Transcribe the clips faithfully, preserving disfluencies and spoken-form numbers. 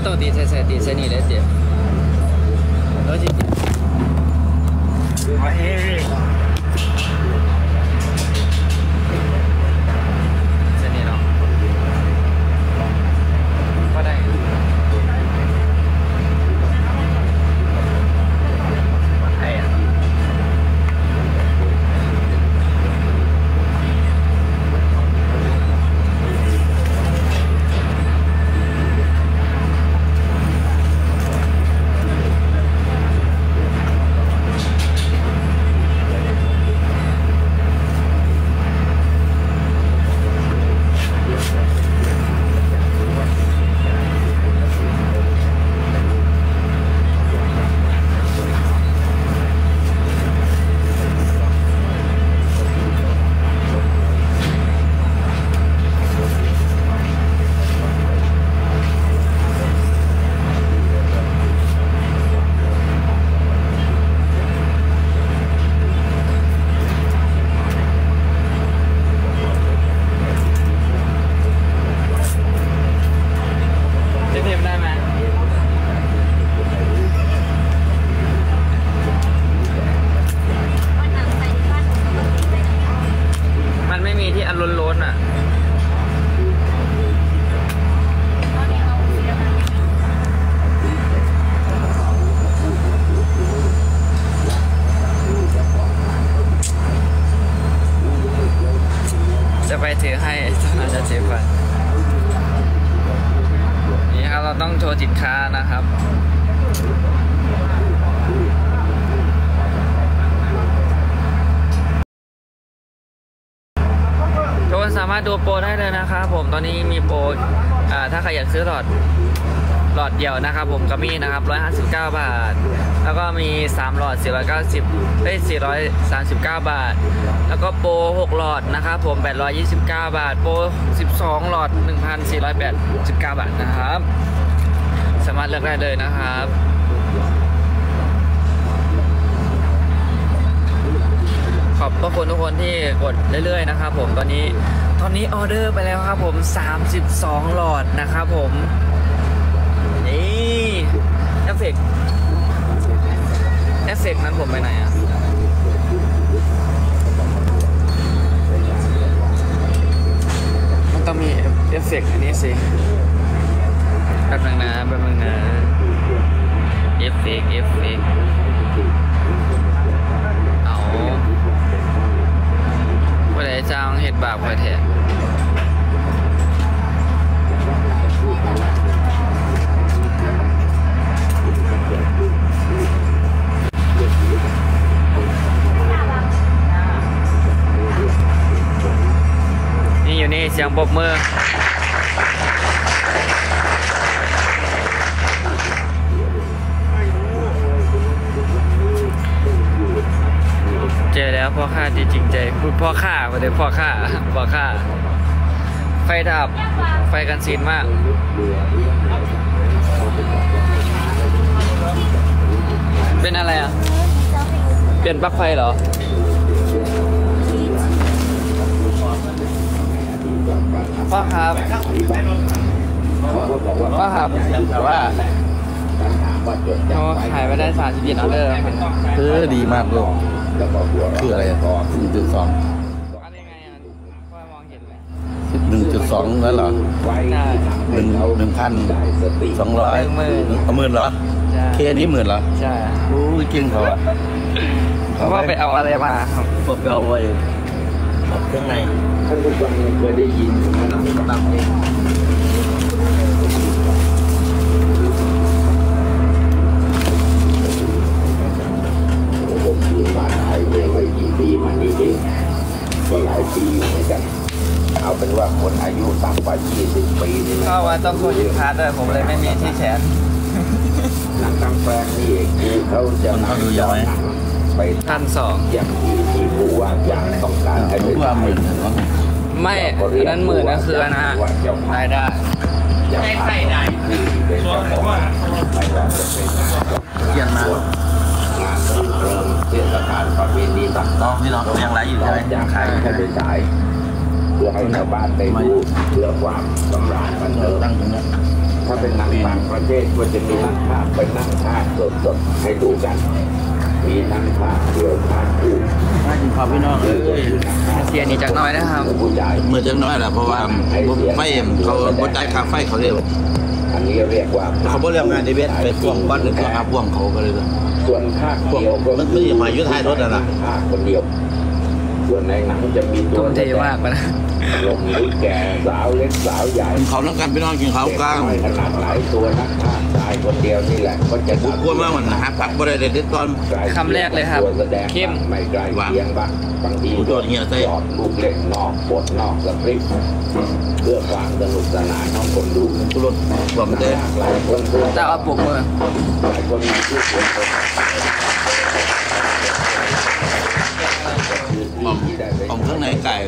ต้องตีใส่ใส่ตีใส่นี่เลยเจ๊แล้วจริงมาเฮ้เส้นนี้เนาะก็ได้ไอ้อะล้นๆอ่ะจะไปถือให้อาจจะเจ็บไปนี่ครับเราต้องโชว์สินค้านะครับสามารถดูโปรได้เลยนะครับผมตอนนี้มีโปรอ่าถ้าใครอยากซื้อหลอดหลอดเดี่ยวนะครับผมก็มีนะครับหนึ่งร้อยห้าสิบเก้าบาทแล้วก็มีสามหลอดสี่ร้อยเก้าสิบได้สี่ร้อยสามสิบเก้าบาทแล้วก็โปรหกหลอดนะครับผมแปดร้อยยี่สิบเก้าบาทโปรสิบสองหลอด หนึ่งพันสี่ร้อยแปดสิบเก้าบาทนะครับสามารถเลือกได้เลยนะครับขอบพระคุณทุกคนที่กดเรื่อยๆนะครับผมตอนนี้ตอนนี้ออเดอร์ไปแล้วครับผมสามสิบสองหลอดนะครับผมนี่เอฟเฟกต์เอฟเฟกต์นั้นผมไปไหนอ่ะมันต้องมีเอฟเฟกต์อันนี้สิแป๊บนึงนะแป๊บนึงนะเอฟเฟกต์เอฟเฟกต์เอาว่าได้จ้างเห็ดบาปไว้แทนนี่อยู่นี่เสียงปรบมือเจอแล้วพ่อข้าที่จริงใจพูดพ่อข้าไม่ได้พ่อข้าพ่อข้าไฟดับไฟกันซีนมากเป็นอะไรอ่ะเปลี่ยนปลั๊กไฟเหรอพ่อครับพ่อครับแต่ว่าเขาขายไปได้สามสิบเจ็ดออเดอร์เออดีมากลูกคืออะไรต่อหนึ่งจุดสองหนึ่งจุดสองแล้วเหรอหนึ่งหนึ่งพันสองร้อยหมื่นเหรอเคนี้หมื่นเหรอใช่โอ้ยจริงเขาเขาว่าไปเอาอะไรมาพวกเราไว้เครื่องในท่านผู้ฟังเคยได้ยินมันต้องตามเองผมอยู่บ้านไทยไม่ไม่กี่ปีมานี้เองก็หลายปีเหมือนกันเอาเป็นว่าคนอายุต่ำกว่ายี่สิบปีนี่นะก็ว่าต้องโชว์สินค้าด้วยผมเลยไม่มีที่แขนหนังกางแปลงนี่คือเขาจะนำยอดไปพันสองอย่างที่ที่ผู้ว่าอย่างต้องการให้ผู้ว่าหมื่นไม่อันนั้นหมื่นนั่นคือนะรายได้ได้ใส่ได้ส่วนว่าเกี่ยนมางานเริ่มเทศกาลประเพณีต่างๆที่เรายังไร้อยู่ใช่ไหมยังขายแค่ไปจ่ายเพื่อให้ชาวบ้านได้ดูเพื่อความสำราญบันเทิงถ้าเป็นหนังต่างประเทศก็จะมีนักภาคไปนั่งภาคสดๆให้ดูกันมีนักภาคเดียวภาคคู่มาถึงขอพี่น้องเลยเสียนี่จากน้อยนะครับเมื่อจากน้อยแหละเพราะว่าไฟเขาบดได้ค่าไฟเขาเรียกอันนี้เรียกว่าเขาบอกเรื่องงานดีเวทไปพ่วงก้อนหรือพ่วงพ่วงเขาก็เลยส่วนภาคเดียวมันไม่หมายยุทธายรถนะภาคคนเดียวส่วนในหนังจะมีตัวเท่มากนะลงลึกแก่สาวเล็กสาวใหญ่เขาต้องการพี่น้องกินเขากลางขนาดหลายตัวนักภาคชายคนเดียวนี่แหละก็จะบุกควรว่ามันหาผักบริเวณตอนคำแรกเลยครับเข้มไม่ไกลเคียงบ้างบางทีโดนเงี้ยใส่จอดลูกเล็กนอกบทนอกสคริปต์เพื่อความสนุกสนานของคนดูทุรนบวมเต้หลายคนจะเอาปลุกมือหลายคนมีชื่อเสียงของเครื่องในไก่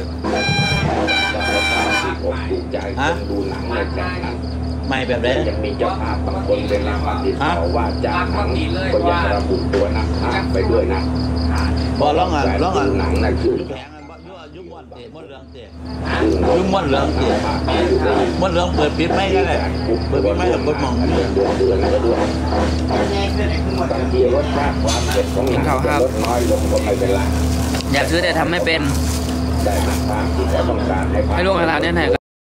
ฮะดูหนังในแข่งนั้นไม่แบบนี้ยังมีเจ้าภาพบางคนเป็นนักมาติดต่อว่าจ้างหนังก็ยังระบุตัวนักภาพไปด้วยนะบอลร้องอ่ะร้องอ่ะหนังนั่นคือแข่งกันยุ่งม่วนเตะม่วนเรื่องเตะยุ่งม่วนเรื่องเตะม่วนเรื่องเปิดปิดไม่ได้เลยเปิดปิดไม่แล้วกดมองเดือนเดือนเดือนก็ด้วยบางทีรสชาติความเผ็ดของหนังจะลดน้อยลงก็ไม่เป็นไรอยากซื้อแต่ทำไม่เป็นได้นักภาพที่เขาต้องการให้ให้ลูกเวลาเนี่ยไหน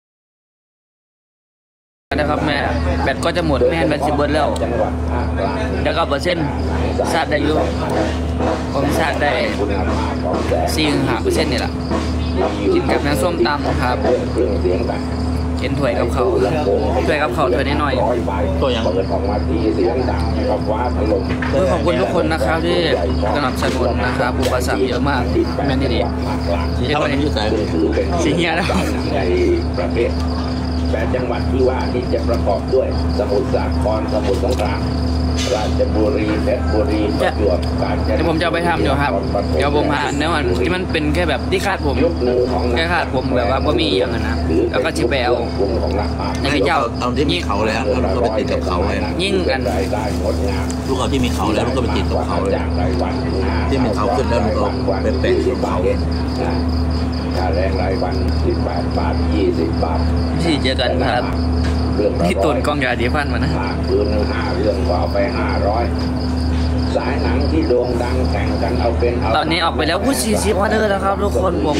นะครับแม่แบตก็จะหมดแม่แบตสิบเบิร์ดแล้วแล้วก็เปอร์เซ็นต์ซาดได้อยู่ผมซาดได้สี่ถึงห้าเปอร์เซ็นต์นี่แหละกินกับน้ำส้มตำครับกินถ้วยกับเขาถ้วยกับเขาถ้วยนิดหน่อยตัวยังเปิดออกมาทีเสียงดังกับฟ้าถล่มขอบคุณทุกคนนะครับที่สนับสนุนนะครับอุปสรรคเยอะมากแม่นดีที่เขาอยู่ใส่สีเงี้ยนะในประเทศแปดจังหวัดที่ว่าที่จะประกอบด้วยสมุทรสาครสมุทรสงครามราชบุรีเพชรบุรีประจวบกาญจนบุรีเดี๋ยวผมจะไปทำอยู่ครับเดี๋ยวผมหาเนื้อมันที่มันเป็นแค่แบบที่คาดผมแค่คาดผมแบบว่าก็มีอย่างนั้นนะแล้วก็ชิบแปลในเจ้าเอาที่มีเขาแล้วแล้วก็ไปติดกับเขาเลยยิ่งกันลูกเอาที่มีเขาแล้วก็ไปติดกับเขาเลยที่มีเขาขึ้นแล้วมันก็เป็นแปลงของเขาค่าแรงรายวันสิบแปดบาทยี่สิบบาทที่เจอกันครับที่ตุนกองยาดีฟันมานะคืนห้าเรื่องก็เอาไปห้าร้อยสายหนังที่โด่งดังแข่งกันเอาเป็นตอนนี้ออกไปแล้วผู้สี่สิบออเดอร์แล้วครับทุกคนผม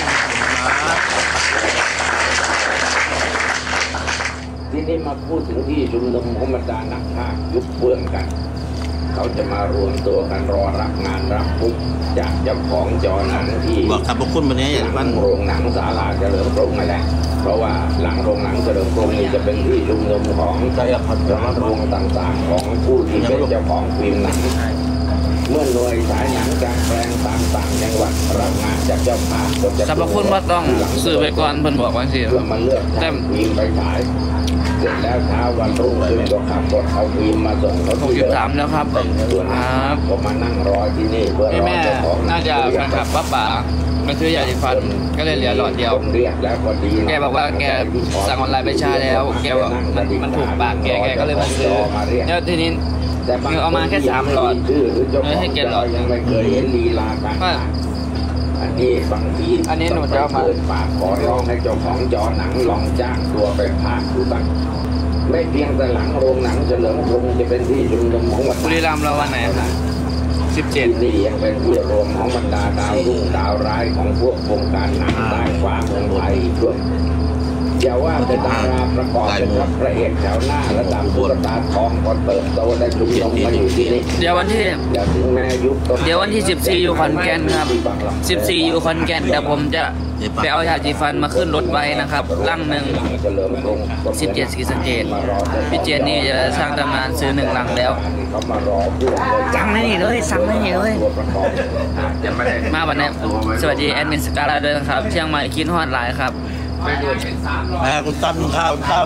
ที่นี่มาพูดถึงที่ชุมนุมของบรรดานักภาคยุคเบื้องกันเขาจะมารวมตัวกันรอรับงานรับปุ๊บจากเจ้าของจอหนังที่บอกขับพวกคุณวันนี้อย่างบ้านโรงหนังศาลาเฉลิมกรุงนั่นแหละเพราะว่าหลังโรงหนังเฉลิมกรุงนี่จะเป็นที่ชุมนุมของใจขัดร้านวงต่างๆของผู้ที่เป็นเจ้าของฟิล์มหนังเมื่อหน่วยฉายหนังกลางแปลงต่างๆจังหวัดรับงานจากเจ้าภาพก็จะสรรพคุณว่าต้องซื้อไปก่อนเพิ่นบอกว่าสิเพื่อมาเลือกแต่ฟิล์มไปฉายเสร็จแล้วเช้าวันรุ่งขึ้นก็ขับรถเอาฟิล์มมาส่งเขาที่เดิมถามแล้วครับครับก็มานั่งรอที่นี่เพื่อรอเจ้าของน่าจะแฟนคลับป้าป๋ามาซื้อยาสีฟันก็เลยเหลือหลอดเดียวแกบอกว่าแกสั่งออนไลน์ไปชาแล้วแกว่ามันมันถูกปากแกแกก็เลยมาซื้อแล้วทีนี้เอามาแค่สามหลอดเลยให้แกหลอดยังไม่เคยเห็นลีลาการอันนี้บางทีอันนี้หนูจะเอามาปากขอร้องให้เจ้าของจอหนังลองจ้างตัวไปพากดูบ้างไม่เพียงแต่หลังโรงหนังเฉลิมกรุงจะเป็นที่ชุมนุมของวัดบุรีรัมย์เราวันไหนครับสิบเจ็ดนี่ยังเป็นที่รวมของบรรดาดาวรุ่งดาวร้ายของพวกวงการหนังใต้ฟ้าเมืองไทยด้วยอย่าว่าแต่ดาราประกอบกับพระเอกแถวหน้าระดับตุ๊กตาทองก็เติบโตได้ชุมนุมมาอยู่ที่นี่เดี๋ยววันที่อย่าถึงแม่ยุคเดี๋ยววันที่สิบสี่อยู่ขอนแก่นครับสิบสี่อยู่ขอนแก่นแต่ผมจะไปเอายาสีฟันมาขึ้นรถไว้นะครับลังหนึ่งสิบเจ็ดสีสะเกดพี่เจนนี่จะสร้างตำนานซื้อหนึ่งลังแล้วสั่งไม่หนีเลยสั่งไม่หนีเลยมาวันนี้สวัสดีแอดมินสกาลาด้วยนะครับเชียงใหม่คิดฮอดหลายครับแม่คุณตั้มข้าวตั้ม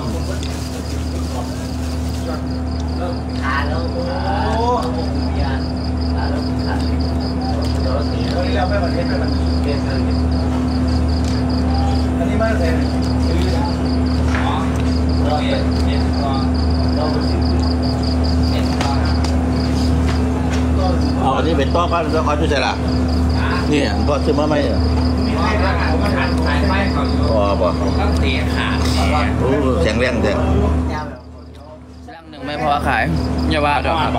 เอาอันนี้เป็นโต๊ะก็ต้องคอยช่วยใจละนี่ก็ซื้อมาไหมพอพอต้องตีขาโอ้แข็งแรงจังไม่พอขายอย่าว่าดอกครับ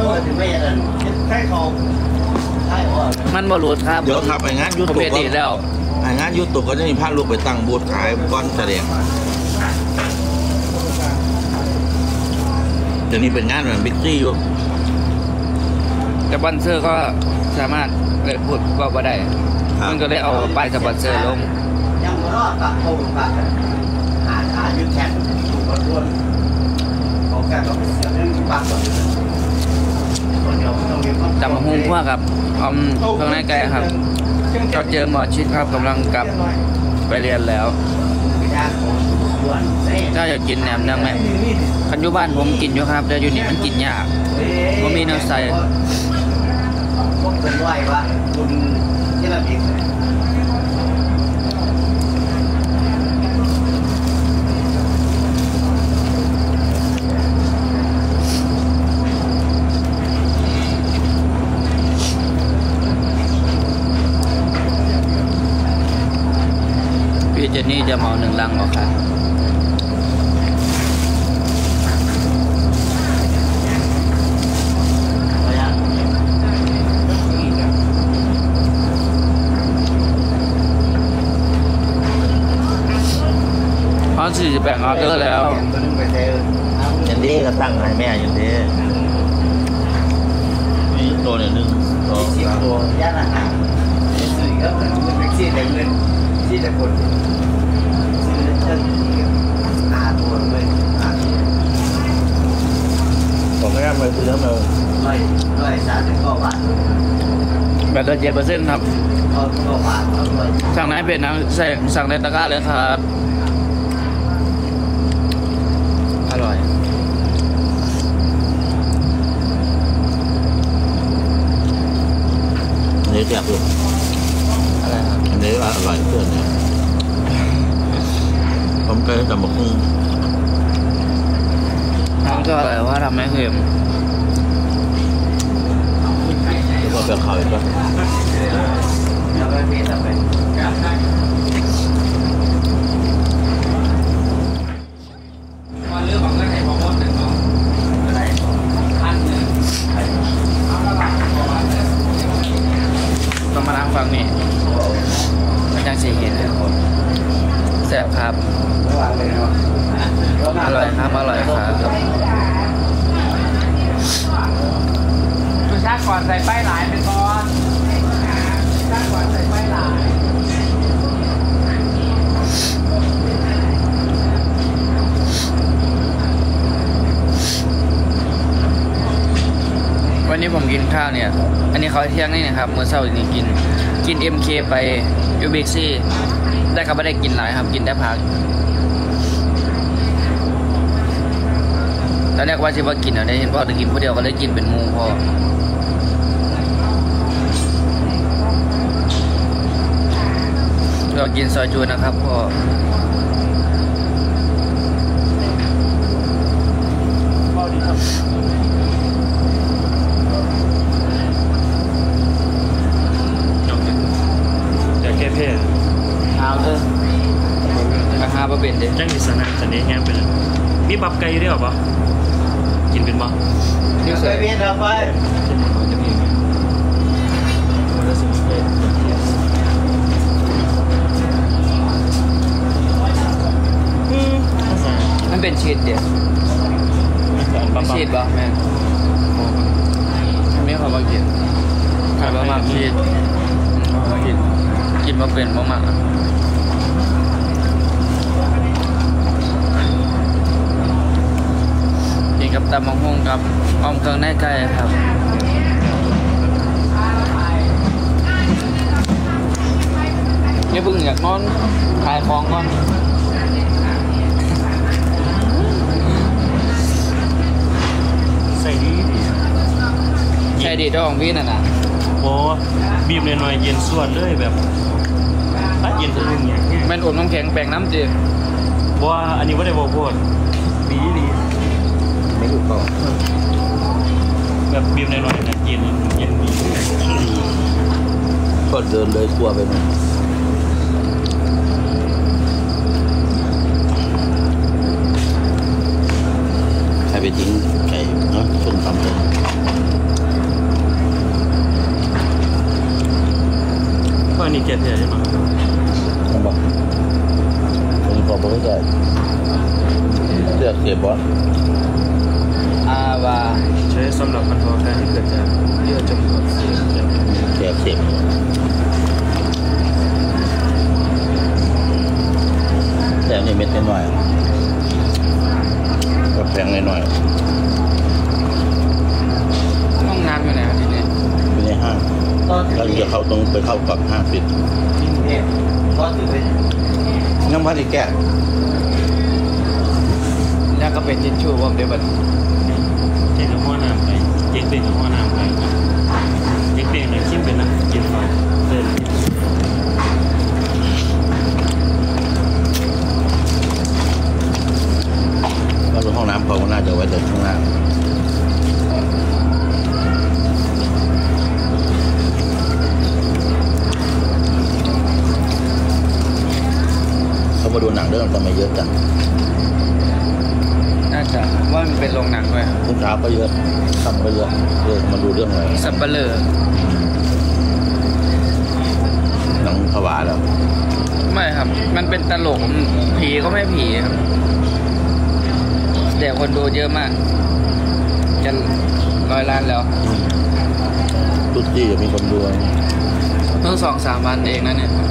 มันบรูดครับเดี๋ยวขับไปงานยูผมทูบเปดีแล้วไอ้งานยูทูบก็จะมีพาลูกไปตั้งบูธขายก้อนแสดงเดี๋ยวนี้เป็นงานแบบบิ๊กซี่อยู่แต่สปอนเซอร์ก็สามารถเอ่ยพูดก็ว่าได้มันก็เลยเอาป้ายสปอนเซอร์ลงยังรอดปะโคงปะหาขายืดแขนถูกคนรวนเขาแค่ต้องเสียเรื่องปากก่อนจำหุ้งพวกครับอมเครื่องในไก่ครับก็เจอหมอชิดครับกำลังกลับไปเรียนแล้วถ้าอยากกินแหนมเนืองไหมคันอยุบ้านผมกินอยู่ครับแต่อยู่นี่มันกินยากเพราะมีเนื้อใส่พวกเป็นไหววะคุณที่เราบิดพี่เจนนี่จะเมาหนึ่งลังหรอครับพอสี่สิบแปดออเดอร์แล้วยันดีก็ตั้งให้แม่ยันดีมีตัวหนึ่งสองสิบตัวย่านอาหารสื่อก็เหมือนเป็นแท็กซี่แต่เงินที่แต่คนซื้อเช่นหาตัวเลยหาตัวผมไม่ได้ไปซื้อแล้วมาร้อยร้อยสามสิบกว่าบาทแบตเตอรี่เจ็ดเปอร์เซ็นต์ครับเขาก็บาทเขาเลยสั่งไหนเป็นนะใส่สั่งในตะกร้าเลยครับอร่อยอันนี้แซ่บอยู่อะไรครับอันนี้อร่อยเพื่อนเนี่ยผมเคยทำบักหุ่งน้ำก็อร่อยว่าทำไม่เค็มแล้วก็ไปเข้าอีกก็แล้วก็มีแต่เป็นวันเรื่องของเงินให้ผมหมดหนึ่งอะไรพันหนึ่งต้องมานั่งฟังนี่มันจังสีเห็นแซ่บครับวางเลยเนาะอร่อยครับอร่อยครับดูชาติก่อนใส่ป้ายหลายเป็นบอลชาติก่อนใส่ป้ายหลายวันนี้ผมกินข้าวเนี่ย อันนี้เขาเที่ยงนี่นะครับมื้อเช้านี่กิน กิน เอ็ม เค ไปยูบิกซี่ได้ครับไม่ได้กินหลายครับ กินแต่ผักตอนแรกว่าจะว่ากินอ่ะได้เห็นพ่อจะกินผู้เดียวก็เลยกินเป็นหมูพ่อเรากินซอยจูนะครับพ่อเดี๋ยวแก้เพศเอาเถอะราคาประเป็นเด็ดจังอิสนะสันนี้แง่เป็นมีปับไก่ด้วยหรอปะกินเป็นบ้างที่เคสุดยมีเราไปมันเป็นชีสเด็ดปั๊มชีสป่ะแม่อันนี้เขาบอกกินขายบะหมี่ชีสเขากินกินมาเป็นบะหมี่กินกับตำมังฮงกับอ้อมเครื่องในไก่ครับนี่เพิ่งอยากนอนขายของก่อนใส่ดีดีใช่ดีเจ้าของพี่น่ะนะโอ้บีบเลยหน่อยเย็นส่วนเลยแบบถ้าเย็นจะเป็นอย่างนี้แม่นอมน้ำแข็งแปลงน้ำจีเพราะว่าอันนี้ว่าได้บอกพูดดีดีไม่ถูกต้องแบบบีบเลยหน่อยนะเย็นเย็นดีก็เดินเลยตัวไปหน่อยไข่ไปทิ้งไก่เนาะส้มตำเลยก็นี่เกียรติใช่ไหมผมบอกผมบอกไม่ได้เลือกเก็บบอสอาว่าใช้สำหรับบรรเทาการที่เกิดจากเยื่อจมูกเสียงแกเข็มแต่นี่เม็ดน้อยๆก็แพงน้อยห้องน้ำอยู่ไหนครับทีนี้ๆอยู่ในห้างเราจะเข้าตรงไปเข้ากับห้างปิดเนี่ยก็ถือเป็นงั้นพัดแก้แล้วก็เป็นทิชชู่ผมเดี๋ยวบัดเจ๊กับหัวน้ำไปเจ๊เป็นกับหัวน้ำไปเจ๊เป็นเลยชิมเป็นนะกินไปเดินแล้วห้องน้ำเขาก็น่าจะไว้แต่ข้างล่างเขามาดูหนังเรื่องทำไมเยอะจังน่าจะว่ามันเป็นโรงหนังด้วยครับทุกเช้าก็เยอะค่ำก็เยอะเออมาดูเรื่องอะไรสับปะเลอหนังผวาแล้วไม่ครับ มันเป็นตลกผีก็ไม่ผีครับแต่คนดูเยอะมากจะร้อยล้านแล้วทุกที่จะมีคนดูเพิ่งสองสามวันเองนะเนี่ย